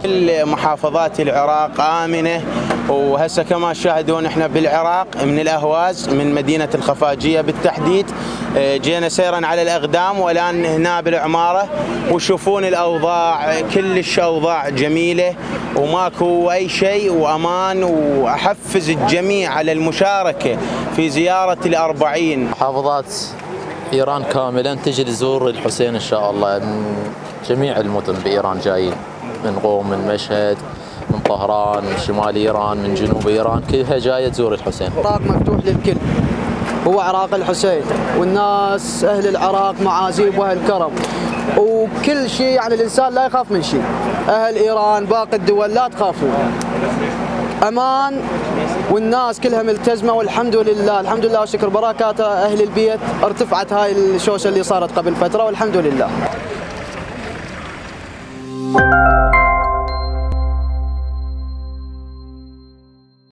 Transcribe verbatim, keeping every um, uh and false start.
كل محافظات العراق آمنة، وهسه كما تشاهدون احنا بالعراق من الأهواز من مدينة الخفاجية بالتحديد. جينا سيرا على الأقدام والآن هنا بالعمارة، وشوفون الأوضاع كلش أوضاع جميلة وماكو أي شيء وأمان. وأحفز الجميع على المشاركة في زيارة الأربعين. محافظات إيران كاملا تجي تزور الحسين إن شاء الله، من جميع المدن بإيران جايين، من قوم، من مشهد، من طهران، من شمال إيران، من جنوب إيران، كلها جاية تزور الحسين. العراق مفتوح للكل، هو عراق الحسين، والناس أهل العراق معازيب وأهل كرم وكل شيء، يعني الإنسان لا يخاف من شيء. أهل إيران باقي الدول لا تخافوا، أمان، والناس كلها ملتزمة والحمد لله. الحمد لله وشكر بركات أهل البيت ارتفعت هاي الشوشة اللي صارت قبل فترة والحمد لله.